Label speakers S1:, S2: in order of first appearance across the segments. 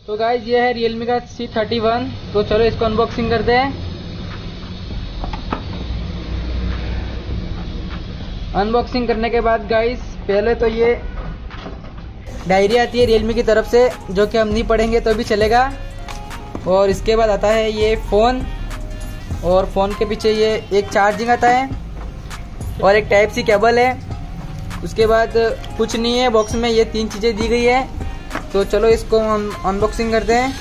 S1: तो गाइज ये है Realme का C31। तो चलो इसको अनबॉक्सिंग करते हैं। अनबॉक्सिंग करने के बाद गाइज पहले तो ये डायरी आती है Realme की तरफ से, जो कि हम नहीं पढ़ेंगे तो भी चलेगा। और इसके बाद आता है ये फ़ोन, और फ़ोन के पीछे ये एक चार्जिंग आता है और एक टाइप सी केबल है। उसके बाद कुछ नहीं है बॉक्स में, ये 3 चीज़ें दी गई है। तो चलो इसको हम अनबॉक्सिंग करते हैं।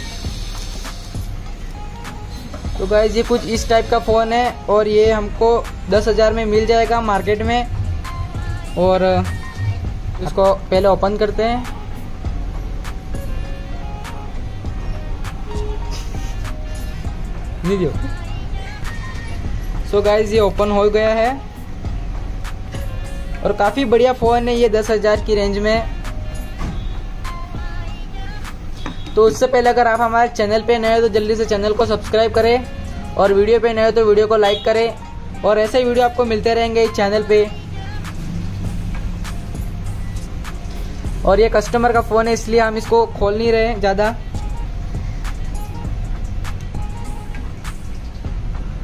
S1: तो गाइज ये कुछ इस टाइप का फ़ोन है और ये हमको 10,000 में मिल जाएगा मार्केट में। और इसको पहले ओपन करते हैं। वीडियो सो गाइज ये ओपन हो गया है और काफ़ी बढ़िया फ़ोन है ये 10,000 की रेंज में। तो उससे पहले अगर आप हमारे चैनल पे नए हो तो जल्दी से चैनल को सब्सक्राइब करें, और वीडियो पे नए हो तो वीडियो को लाइक करें, और ऐसे वीडियो आपको मिलते रहेंगे इस चैनल पे। और ये कस्टमर का फ़ोन है इसलिए हम इसको खोल नहीं रहे ज़्यादा।